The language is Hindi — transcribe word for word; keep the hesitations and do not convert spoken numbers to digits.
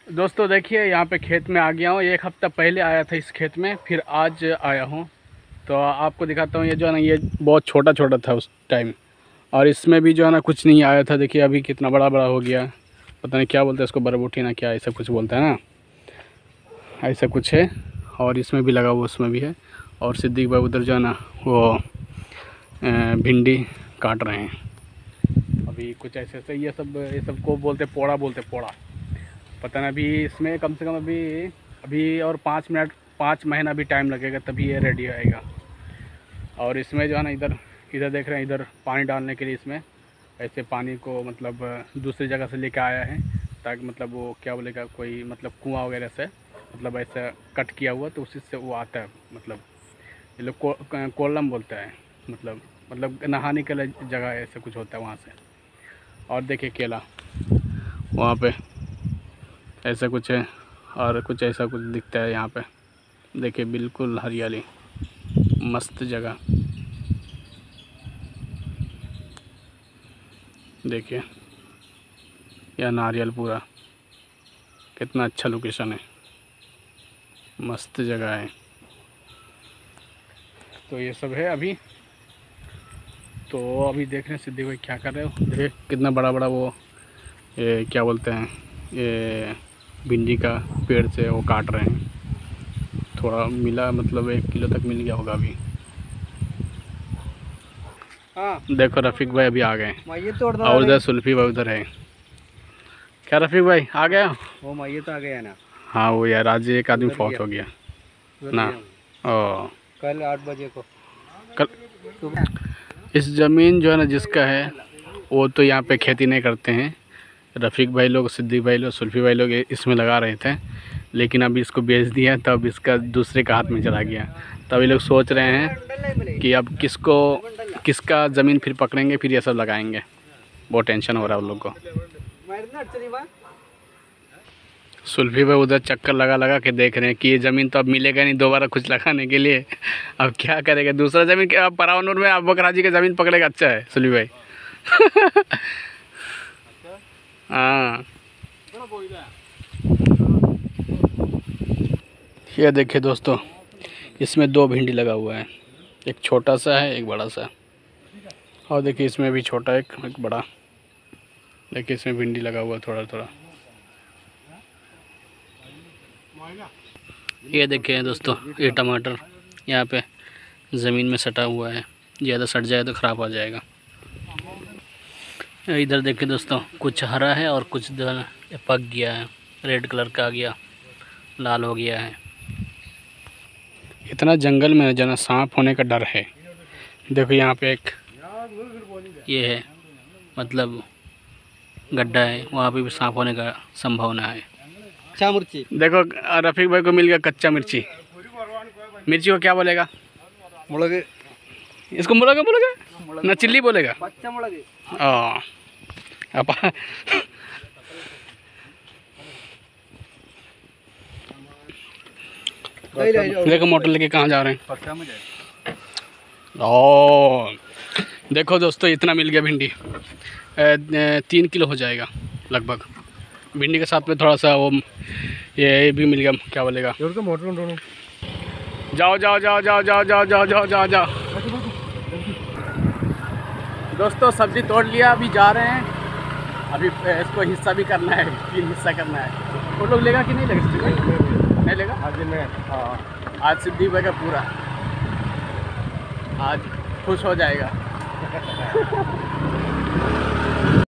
दोस्तों देखिए, यहाँ पे खेत में आ गया हूँ। एक हफ़्ता पहले आया था इस खेत में, फिर आज आया हूँ। तो आपको दिखाता हूँ। ये जो है ना, ये बहुत छोटा छोटा था उस टाइम, और इसमें भी जो है ना कुछ नहीं आया था। देखिए अभी कितना बड़ा बड़ा हो गया। पता नहीं क्या बोलते हैं इसको, बरबूटी ना क्या ऐसा कुछ बोलते हैं ना, ऐसा कुछ है। और इसमें भी लगा हुआ, उसमें भी है। और सिद्दीक भाई उधर जो है ना वो भिंडी काट रहे हैं अभी। कुछ ऐसे ऐसे ये सब ये सब को बोलते पोड़ा बोलते पोड़ा। पता नहीं अभी इसमें कम से कम अभी अभी और पाँच मिनट पाँच महीना भी टाइम लगेगा, तभी ये रेडी आएगा। और इसमें जो है ना, इधर इधर देख रहे हैं, इधर पानी डालने के लिए इसमें ऐसे पानी को मतलब दूसरी जगह से लेकर आया है, ताकि मतलब वो क्या बोलेगा, कोई मतलब कुआं वगैरह से मतलब ऐसा कट किया हुआ, तो उसी से वो आता है। मतलब ये लोग को, कोलम बोलते हैं, मतलब मतलब नहाने के लिए जगह ऐसे कुछ होता है वहाँ से। और देखिए केला वहाँ पे ऐसा कुछ है, और कुछ ऐसा कुछ दिखता है यहाँ पे। देखिए बिल्कुल हरियाली, मस्त जगह। देखिए यह नारियल पूरा, कितना अच्छा लोकेशन है, मस्त जगह है। तो ये सब है अभी। तो अभी देख रहे हैं सिद्दीक भाई क्या कर रहे हो। देखिए कितना बड़ा बड़ा वो ये क्या बोलते हैं, ये भिंडी का पेड़ से वो काट रहे हैं। थोड़ा मिला, मतलब एक किलो तक मिल गया होगा अभी। हाँ देखो रफ़ीक भाई अभी आ गए, और उधर सुल्फी भाई उधर है। क्या रफ़ीक भाई आ गया? वो माइये तो आ गया ना। हाँ वो यार, आज एक आदमी फौत हो गया ना। ओ कल आठ बजे को कल। इस ज़मीन जो है ना जिसका है, वो तो यहाँ पे खेती नहीं करते हैं। रफ़ीक भाई लोग, सिद्दीक भाई लोग, सुल्फी भाई लोग इसमें लगा रहे थे, लेकिन अभी इसको बेच दिया, तब इसका दूसरे का हाथ में चला गया। तब ये लोग सोच रहे हैं कि अब किसको किसका ज़मीन फिर पकड़ेंगे, फिर ये सब लगाएंगे। बहुत टेंशन हो रहा है उन लोग को। सुल्फी भाई उधर चक्कर लगा लगा के देख रहे हैं कि ये ज़मीन तो अब मिलेगा नहीं दोबारा कुछ लगाने के लिए। अब क्या करेगा, दूसरा ज़मीन क्या परावनूर में अब बकराजी की ज़मीन पकड़ेगा। अच्छा है सुल्फी भाई। हाँ ये देखिए दोस्तों, इसमें दो भिंडी लगा हुआ है, एक छोटा सा है एक बड़ा सा। और देखिए इसमें भी छोटा एक एक बड़ा। देखिए इसमें भिंडी लगा हुआ थोड़ा थोड़ा। ये देखिए दोस्तों, ये टमाटर यहाँ पे ज़मीन में सटा हुआ है, ज़्यादा सट जाए तो ख़राब हो जाएगा। इधर देखिए दोस्तों, कुछ हरा है और कुछ पक गया है, रेड कलर का आ गया, लाल हो गया है। इतना जंगल में जना सांप होने का डर है। देखो यहाँ पे एक ये है, मतलब गड्ढा है, वहाँ पे भी सांप होने का संभावना है। कच्चा मिर्ची देखो रफ़ीक भाई को मिल गया कच्चा मिर्ची। मिर्ची को क्या बोलेगा? मुलगे। इसको मुलगा बोलेगा ना, चिल्ली बोलेगा? कच्चा मुलगे। हाँ देखो मोटर लेके कहाँ जा रहे हैं। ओ देखो दोस्तों, इतना मिल गया भिंडी, तीन किलो हो जाएगा लगभग। भिंडी के साथ में थोड़ा सा वो ये भी मिल गया, क्या बोलेगा। जाओ जाओ जाओ जाओ जाओ जाओ जाओ जाओ जाओ जाओ दोस्तों, सब्जी तोड़ लिया, अभी जा रहे हैं। अभी इसको हिस्सा भी करना है, तीन हिस्सा करना है। वो लोग लेगा कि नहीं लेगा? नहीं लेगा आज में। हाँ आज सिद्दीक भाई का पूरा, आज खुश हो जाएगा।